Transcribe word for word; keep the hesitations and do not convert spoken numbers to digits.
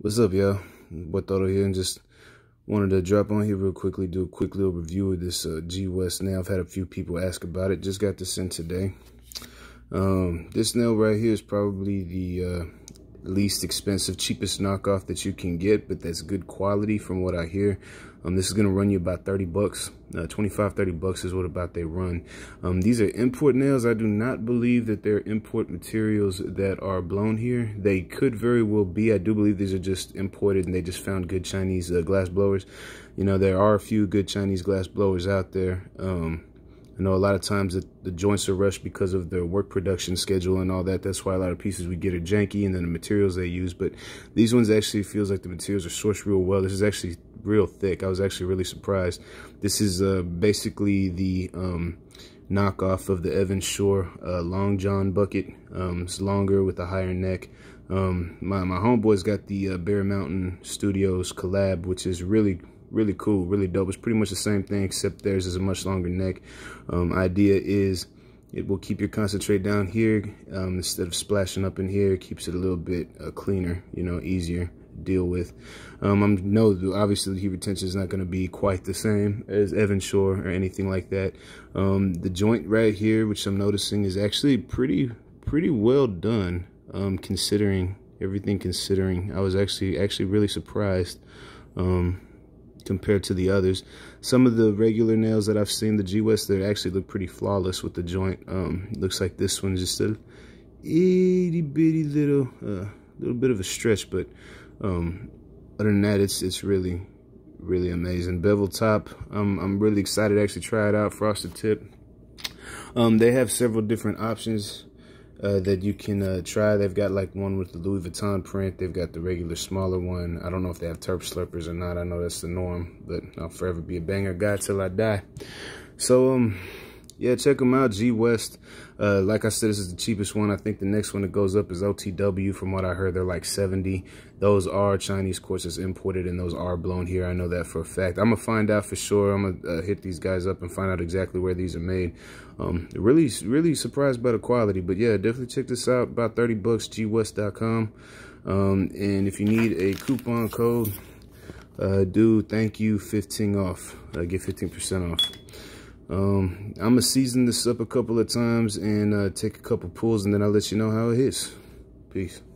What's up, y'all? Bototo here, and just wanted to drop on here real quickly, do a quick little review of this uh, G West nail. I've had a few people ask about it. Just got this in today. Um, this nail right here is probably the uh, least expensive, cheapest knockoff that you can get, but that's good quality from what I hear. Um, this is going to run you about thirty bucks. Uh, twenty-five, thirty bucks is what about they run. Um, these are import nails. I do not believe that they're import materials that are blown here. They could very well be. I do believe these are just imported and they just found good Chinese uh, glass blowers. You know, there are a few good Chinese glass blowers out there. Um, I know a lot of times that the joints are rushed because of their work production schedule and all that. That's why a lot of pieces we get are janky, and then the materials they use. But these ones actually feels like the materials are sourced real well. This is actually real thick. I was actually really surprised. This is uh, basically the um, knockoff of the Evan Shore uh, Long John bucket. Um, it's longer with a higher neck. Um, my, my homeboy's got the uh, Bear Mountain Studios collab, which is really really cool, really dope. It's pretty much the same thing, except theirs is a much longer neck. Um, idea is it will keep your concentrate down here um, instead of splashing up in here. It keeps it a little bit uh, cleaner, you know, easier to deal with. Um, I know obviously the heat retention is not going to be quite the same as Evan Shore or anything like that. Um, the joint right here, which I'm noticing, is actually pretty pretty well done, um, considering everything. Considering I was actually actually really surprised. Um, compared to the others. Some of the regular nails that I've seen, the G West, they actually look pretty flawless with the joint. Um, looks like this one's just a itty bitty little, uh, little bit of a stretch, but um, other than that, it's it's really, really amazing. Bevel top, um, I'm really excited to actually try it out. Frosted tip. Um, they have several different options Uh, that you can uh, try. They've got like one with the Louis Vuitton print. They've got the regular smaller one. I don't know if they have turf slurpers or not. I know that's the norm, but I'll forever be a banger guy till I die. So um yeah, check them out. G West, uh like I said, this is the cheapest one. I think the next one that goes up is O T W. From what I heard, they're like seventy. Those are Chinese quartz imported, and those are blown here. I know that for a fact. I'm gonna find out for sure. I'm gonna uh, hit these guys up and find out exactly where these are made. Um really really surprised by the quality, but yeah, definitely check this out. About thirty bucks, G West dot com. Um and if you need a coupon code, uh do thank you fifteen off. Uh, get fifteen percent off. Um, I'm gonna season this up a couple of times and uh, take a couple pulls, and then I'll let you know how it hits. Peace.